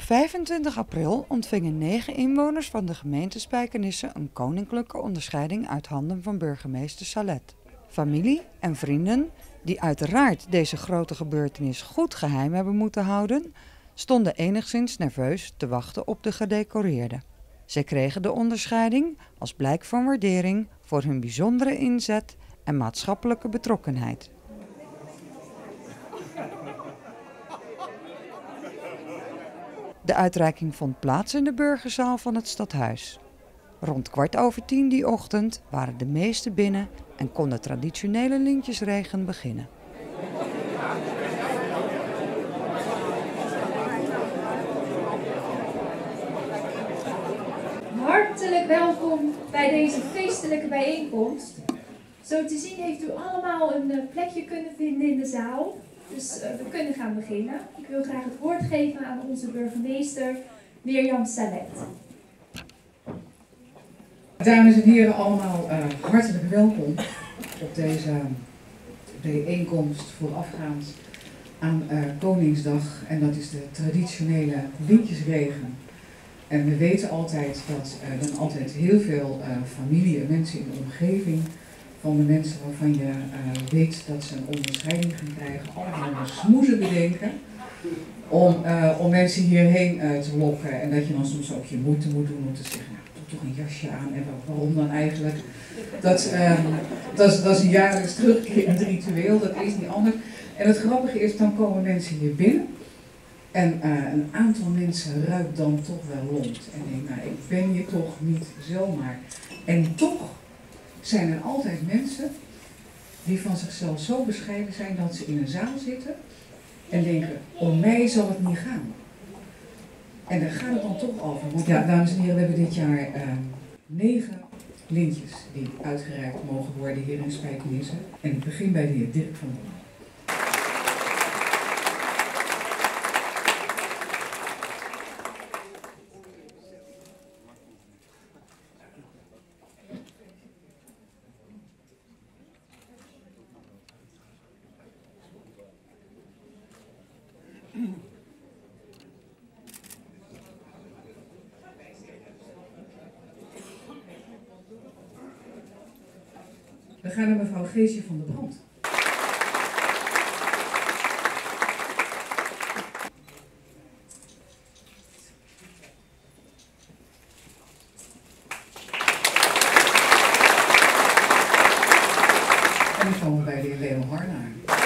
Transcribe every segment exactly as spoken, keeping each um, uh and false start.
vijfentwintig april ontvingen negen inwoners van de gemeente Spijkenisse een koninklijke onderscheiding uit handen van burgemeester Salet. Familie en vrienden, die uiteraard deze grote gebeurtenis goed geheim hebben moeten houden, stonden enigszins nerveus te wachten op de gedecoreerden. Zij kregen de onderscheiding als blijk van waardering voor hun bijzondere inzet en maatschappelijke betrokkenheid. De uitreiking vond plaats in de burgerzaal van het stadhuis. Rond kwart over tien die ochtend waren de meesten binnen en kon de traditionele lintjesregen beginnen. Hartelijk welkom bij deze feestelijke bijeenkomst. Zo te zien heeft u allemaal een plekje kunnen vinden in de zaal. Dus uh, we kunnen gaan beginnen. Ik wil graag het woord geven aan onze burgemeester Mirjam Salet. Dames en heren, allemaal uh, hartelijk welkom op deze bijeenkomst voorafgaand aan uh, Koningsdag. En dat is de traditionele lintjesregen. En we weten altijd dat er uh, dan altijd heel veel uh, familie en mensen in de omgeving van de mensen waarvan je uh, weet dat ze een onderscheiding gaan krijgen, allemaal smoezen bedenken om, uh, om mensen hierheen uh, te lokken. En dat je dan soms ook je moeite moet doen om te zeggen, nou, doe toch een jasje aan. En waarom dan eigenlijk? Dat, uh, dat, is, dat is een jaarlijks terugkerend ritueel, dat is niet anders. En het grappige is, dan komen mensen hier binnen en uh, een aantal mensen ruikt dan toch wel lont. En denkt, nou, ik ben je toch niet zomaar. En toch zijn er altijd mensen die van zichzelf zo bescheiden zijn dat ze in een zaal zitten en denken, om mij zal het niet gaan. En daar gaat het dan toch over. Want ja, dames en heren, we hebben dit jaar uh, negen lintjes die uitgereikt mogen worden hier in Spijkenisse. En ik begin bij de heer Dirk van Dongen. We gaan naar mevrouw Geesje van der Brand. En dan komen we bij de heer Leo Harnaar.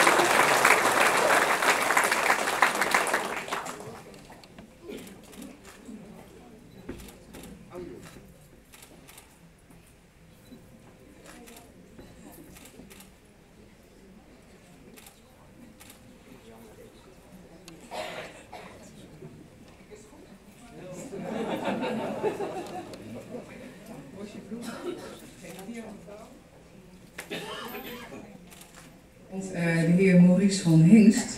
Uh, de heer Maurice van Hingst.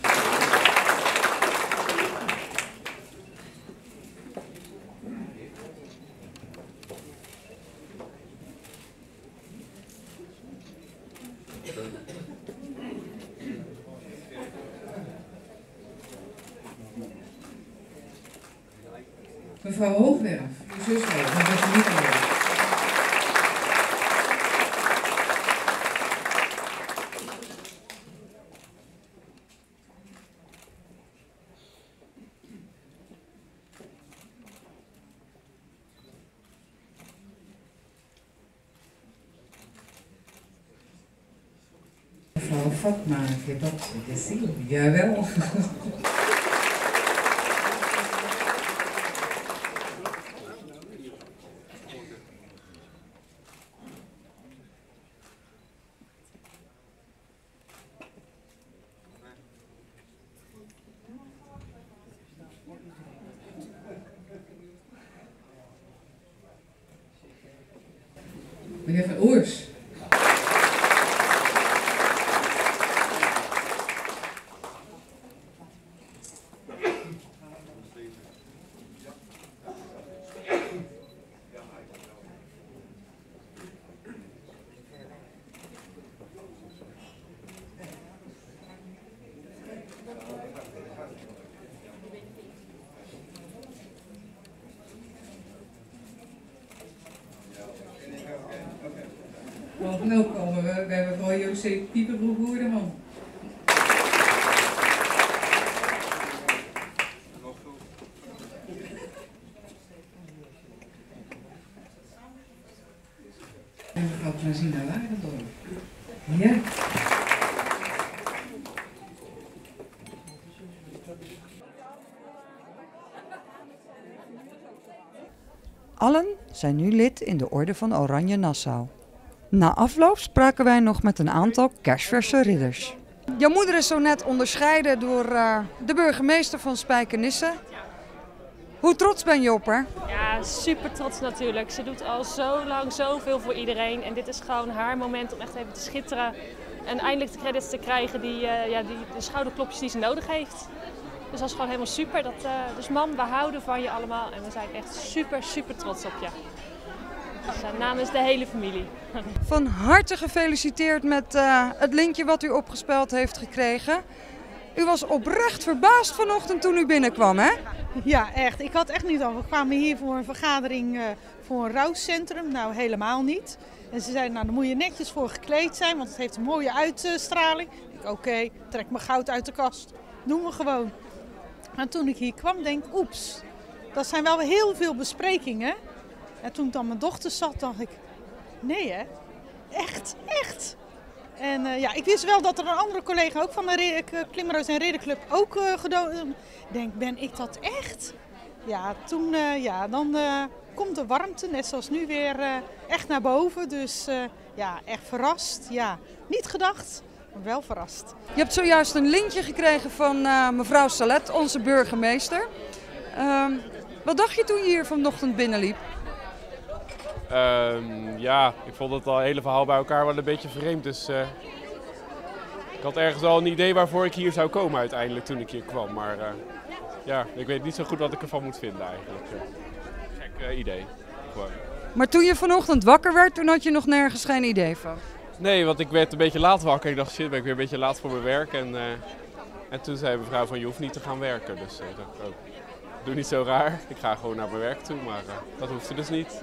Mevrouw Hoogwerf, uw zus, dat was niet meer. Mevrouw Fatma, je dat de ziel, jawel. Meneer Van Oers. Nou komen we bij mevrouw José Pieperbroek-Hoerdeman. En mevrouw Plazina Wagendorp. Ja. Allen zijn nu lid in de Orde van Oranje Nassau. Na afloop spraken wij nog met een aantal kersverse ridders. Jouw moeder is zo net onderscheiden door uh, de burgemeester van Spijkenisse. Hoe trots ben je op haar? Ja, super trots natuurlijk. Ze doet al zo lang zoveel voor iedereen. En dit is gewoon haar moment om echt even te schitteren. En eindelijk de credits te krijgen, die, uh, ja, die, de schouderklopjes die ze nodig heeft. Dus dat is gewoon helemaal super. Dat, uh, dus mam, we houden van je allemaal. En we zijn echt super, super trots op je. Dus, uh, namens de hele familie. Van harte gefeliciteerd met uh, het lintje wat u opgespeld heeft gekregen. U was oprecht verbaasd vanochtend toen u binnenkwam, hè? Ja, echt. Ik had echt niet al. We kwamen hier voor een vergadering uh, voor een rouwcentrum. Nou, helemaal niet. En ze zeiden, nou, daar moet je netjes voor gekleed zijn, want het heeft een mooie uitstraling. Ik dacht, oké, okay, trek mijn goud uit de kast. Doen we gewoon. Maar toen ik hier kwam, denk ik, oeps, dat zijn wel heel veel besprekingen. En toen ik dan mijn dochter zat, dacht ik, nee hè, echt, echt. En uh, ja, ik wist wel dat er een andere collega ook van de Klimroos en Ridderclub ook uh, gedood. Ik denk, ben ik dat echt? Ja, toen, uh, ja, dan uh, komt de warmte, net zoals nu weer, uh, echt naar boven. Dus uh, ja, echt verrast. Ja, niet gedacht, maar wel verrast. Je hebt zojuist een lintje gekregen van uh, mevrouw Salet, onze burgemeester. Uh, wat dacht je toen je hier vanochtend binnenliep? Um, ja, ik vond het al hele verhaal bij elkaar wel een beetje vreemd. Dus uh, ik had ergens al een idee waarvoor ik hier zou komen uiteindelijk toen ik hier kwam. Maar uh, ja, ik weet niet zo goed wat ik ervan moet vinden eigenlijk. Gek uh, idee, gewoon. Maar toen je vanochtend wakker werd, toen had je nog nergens geen idee van? Nee, want ik werd een beetje laat wakker. Ik dacht, shit, ben ik weer een beetje laat voor mijn werk. En, uh, en toen zei mevrouw van, je hoeft niet te gaan werken. Dus uh, ik dacht, oh, doe niet zo raar. Ik ga gewoon naar mijn werk toe, maar uh, dat hoefde dus niet.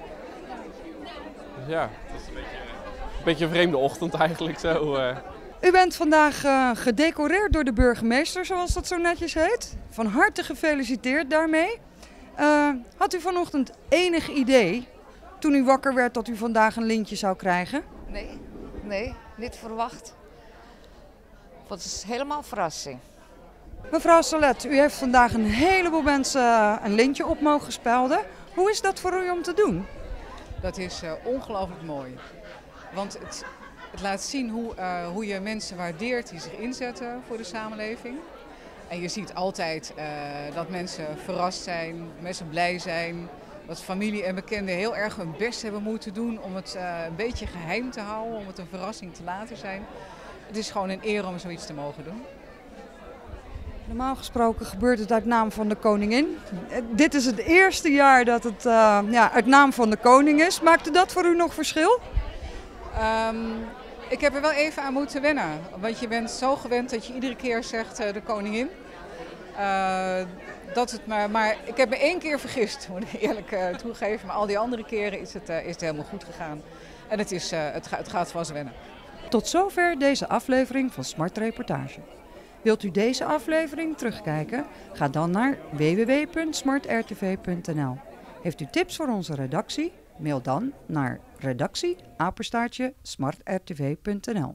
Dus ja, het is een beetje, een beetje een vreemde ochtend eigenlijk zo. Uh. U bent vandaag uh, gedecoreerd door de burgemeester, zoals dat zo netjes heet. Van harte gefeliciteerd daarmee. Uh, had u vanochtend enig idee, toen u wakker werd, dat u vandaag een lintje zou krijgen? Nee, nee, niet verwacht. Het is helemaal verrassing. Mevrouw Salet, u heeft vandaag een heleboel mensen een lintje op mogen spelden. Hoe is dat voor u om te doen? Dat is uh, ongelooflijk mooi. Want het, het laat zien hoe, uh, hoe je mensen waardeert die zich inzetten voor de samenleving. En je ziet altijd uh, dat mensen verrast zijn, mensen blij zijn. Dat familie en bekenden heel erg hun best hebben moeten doen om het uh, een beetje geheim te houden, om het een verrassing te laten zijn. Het is gewoon een eer om zoiets te mogen doen. Normaal gesproken gebeurt het uit naam van de koningin. Dit is het eerste jaar dat het uh, ja, uit naam van de koning is. Maakte dat voor u nog verschil? Um, ik heb er wel even aan moeten wennen. Want je bent zo gewend dat je iedere keer zegt uh, de koningin. Uh, dat het maar, maar ik heb me één keer vergist, moet ik eerlijk uh, toegeven. Maar al die andere keren is het, uh, is het helemaal goed gegaan. En het, is, uh, het, ga, het gaat vast wennen. Tot zover deze aflevering van Smart Reportage. Wilt u deze aflevering terugkijken? Ga dan naar w w w punt smart r t v punt n l. Heeft u tips voor onze redactie? Mail dan naar redactie apenstaartje smart r t v punt n l.